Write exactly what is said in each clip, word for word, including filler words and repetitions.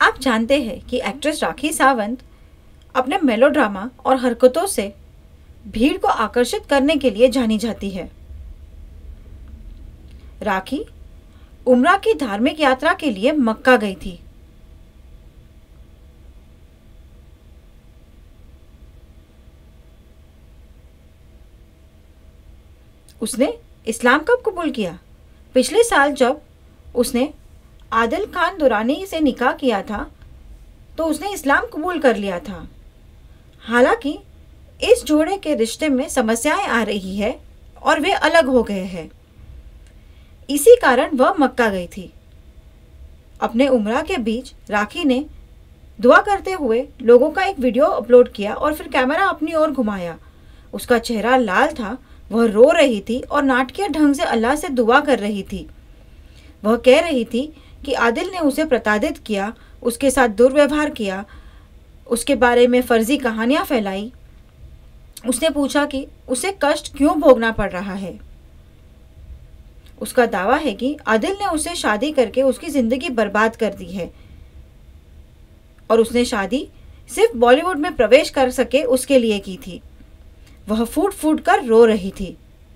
आप जानते हैं कि एक्ट्रेस राखी सावंत अपने मेलोड्रामा और हरकतों से भीड़ को आकर्षित करने के लिए जानी जाती है। राखी उम्रा की धार्मिक यात्रा के लिए मक्का गई थी। उसने इस्लाम कब कबूल किया? पिछले साल जब उसने आदिल खान दुरानी से निकाह किया था तो उसने इस्लाम कबूल कर लिया था। हालांकि इस जोड़े के रिश्ते में समस्याएं आ रही है और वे अलग हो गए हैं। इसी कारण वह मक्का गई थी। अपने उम्रा के बीच राखी ने दुआ करते हुए लोगों का एक वीडियो अपलोड किया और फिर कैमरा अपनी ओर घुमाया। उसका चेहरा लाल था, वह रो रही थी और नाटकीय ढंग से अल्लाह से दुआ कर रही थी। वह कह रही थी कि आदिल ने उसे प्रताड़ित किया, उसके साथ दुर्व्यवहार किया, उसके बारे में फर्जी कहानियां फैलाई। उसने पूछा कि उसे कष्ट क्यों भोगना पड़ रहा है। उसका दावा है कि आदिल ने उससे शादी करके उसकी जिंदगी बर्बाद कर दी है और उसने शादी सिर्फ बॉलीवुड में प्रवेश कर सके उसके लिए की थी। वह फूट फूट कर रो रही थी।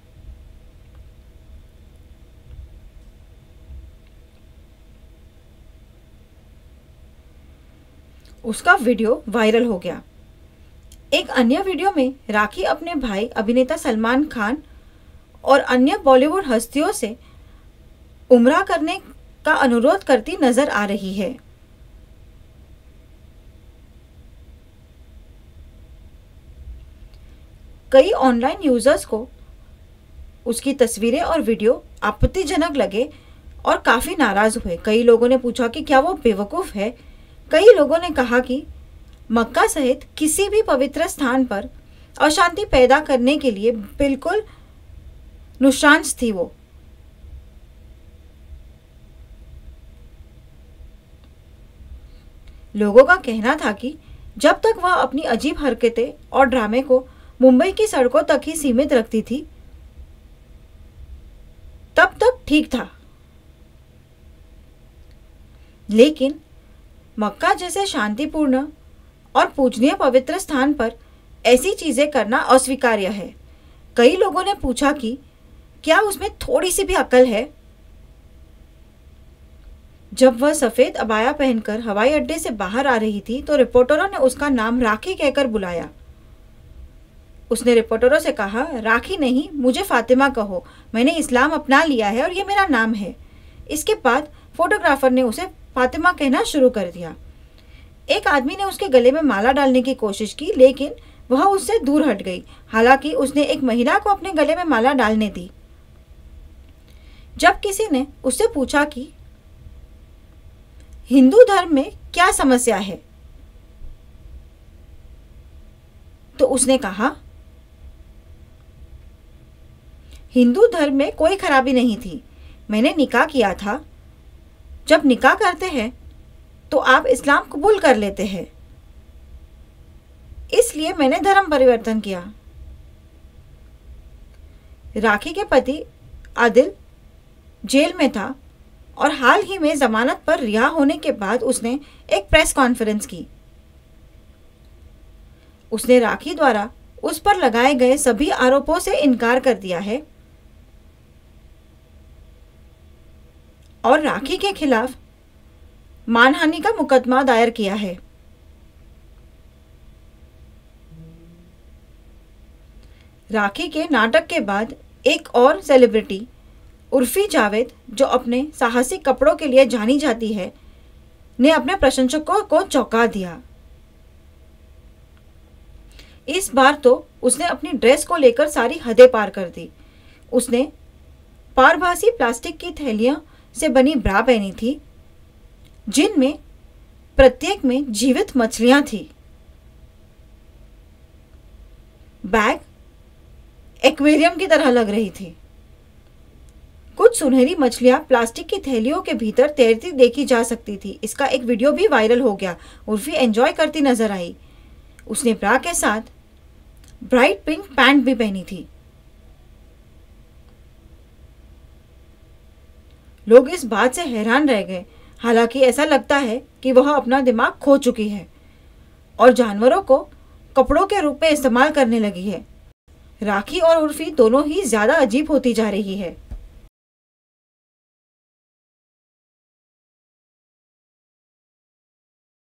उसका वीडियो वायरल हो गया। एक अन्य वीडियो में राखी अपने भाई अभिनेता सलमान खान और अन्य बॉलीवुड हस्तियों से उम्रा करने का अनुरोध करती नजर आ रही है। कई ऑनलाइन यूजर्स को उसकी तस्वीरें और वीडियो आपत्तिजनक लगे और काफी नाराज हुए। कई लोगों ने पूछा कि क्या वो बेवकूफ है। कई लोगों ने कहा कि मक्का सहित किसी भी पवित्र स्थान पर अशांति पैदा करने के लिए बिल्कुल नुशांस थी वो। लोगों का कहना था कि जब तक वह अपनी अजीब हरकतें और ड्रामे को मुंबई की सड़कों तक ही सीमित रखती थी तब तक ठीक था, लेकिन मक्का जैसे शांतिपूर्ण और पूजनीय पवित्र स्थान पर ऐसी चीजें करना अस्वीकार्य है। कई लोगों ने पूछा कि क्या उसमें थोड़ी सी भी अकल है। जब वह सफेद अबाया पहनकर हवाई अड्डे से बाहर आ रही थी तो रिपोर्टरों ने उसका नाम राखी कहकर बुलाया। उसने रिपोर्टरों से कहा, राखी नहीं, मुझे फातिमा कहो, मैंने इस्लाम अपना लिया है और ये मेरा नाम है। इसके बाद फोटोग्राफर ने उसे फातिमा कहना शुरू कर दिया। एक आदमी ने उसके गले में माला डालने की कोशिश की, लेकिन वह उससे दूर हट गई। हालांकि उसने एक महिला को अपने गले में माला डालने दी। जब किसी ने उससे पूछा कि हिंदू धर्म में क्या समस्या है, तो उसने कहा, हिंदू धर्म में कोई खराबी नहीं थी। मैंने निकाह किया था। जब निकाह करते हैं तो आप इस्लाम कबूल कर लेते हैं, इसलिए मैंने धर्म परिवर्तन किया। राखी के पति आदिल जेल में था और हाल ही में जमानत पर रिहा होने के बाद उसने एक प्रेस कॉन्फ्रेंस की। उसने राखी द्वारा उस पर लगाए गए सभी आरोपों से इनकार कर दिया है और राखी के खिलाफ मानहानि का मुकदमा दायर किया है। राखी के नाटक के बाद एक और सेलिब्रिटी उर्फी जावेद, जो अपने साहसिक कपड़ों के लिए जानी जाती है, ने अपने प्रशंसकों को चौंका दिया। इस बार तो उसने अपनी ड्रेस को लेकर सारी हदें पार कर दी। उसने पारभासी प्लास्टिक की थैलियां से बनी ब्रा पहनी थी, जिनमें प्रत्येक में जीवित मछलियां थी। बैग एक्वेरियम की तरह लग रही थी। कुछ सुनहरी मछलियां प्लास्टिक की थैलियों के भीतर तैरती देखी जा सकती थी। इसका एक वीडियो भी वायरल हो गया। उर्फी एंजॉय करती नजर आई। उसने ब्रा के साथ ब्राइट पिंक पैंट भी पहनी थी। लोग इस बात से हैरान रह गए हालांकि ऐसा लगता है कि वह अपना दिमाग खो चुकी है और जानवरों को कपड़ों के रूप में इस्तेमाल करने लगी है। राखी और उर्फी दोनों ही ज़्यादा अजीब होती जा रही है।